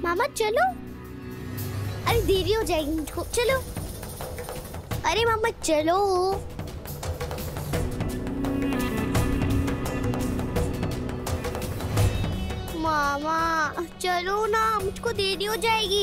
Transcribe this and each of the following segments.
मामा चलो, अरे देरी हो जाएगी मुझको, चलो। अरे मामा चलो। मामा चलो ना, मुझको देरी हो जाएगी।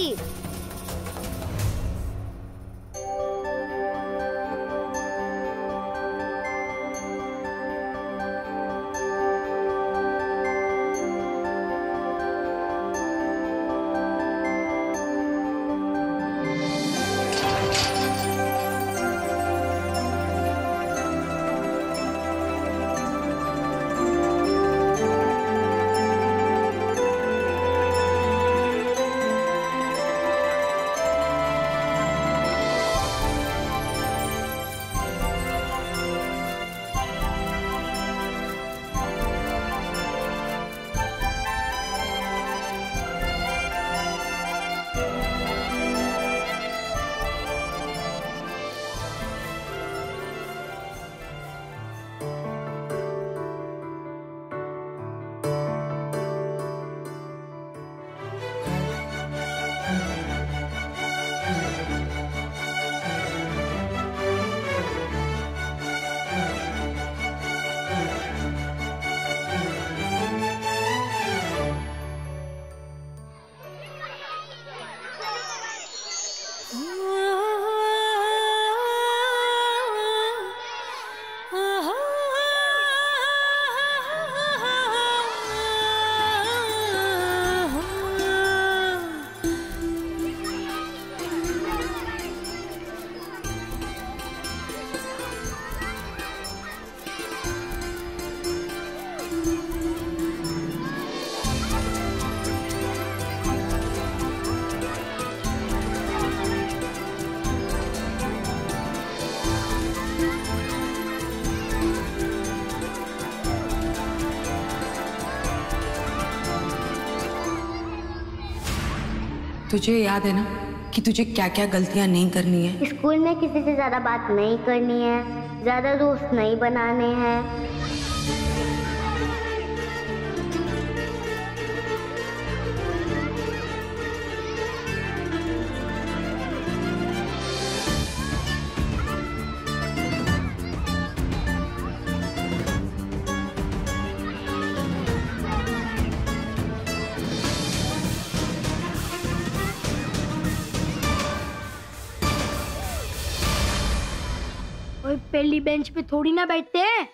तुझे याद है ना कि तुझे क्या क्या गलतियां नहीं करनी है? स्कूल में किसी से ज्यादा बात नहीं करनी है, ज्यादा दोस्त नहीं बनाने हैं। और पहली बेंच पे थोड़ी ना बैठते हैं।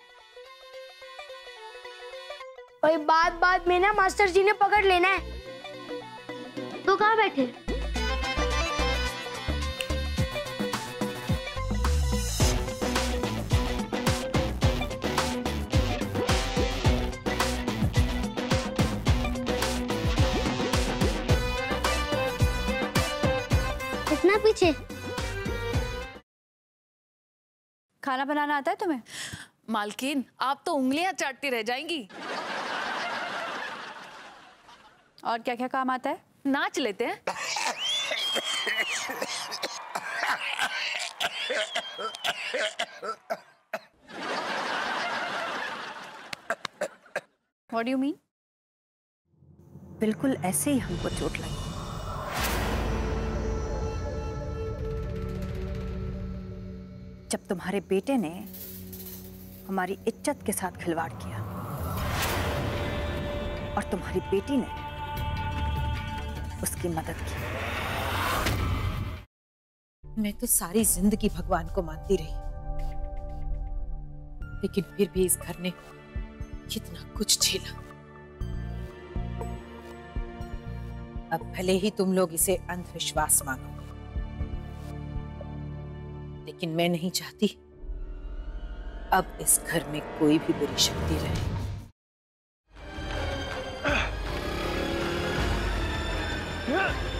और बात बात में ना मास्टर जी ने पकड़ लेना है। तो कहाँ बैठे? इतना पीछे? खाना बनाना आता है तुम्हें? मालकिन आप तो उंगलियां चाटती रह जाएंगी। और क्या क्या काम आता है? नाच लेते हैं। What do you mean? बिल्कुल ऐसे ही हमको चोट लगी। जब तुम्हारे बेटे ने हमारी इज्जत के साथ खिलवाड़ किया और तुम्हारी बेटी ने उसकी मदद की। मैं तो सारी जिंदगी भगवान को मानती रही, लेकिन फिर भी इस घर ने कितना कुछ झेला। अब भले ही तुम लोग इसे अंधविश्वास मानो, लेकिन मैं नहीं चाहती अब इस घर में कोई भी बुरी शक्ति रहे। Yeah.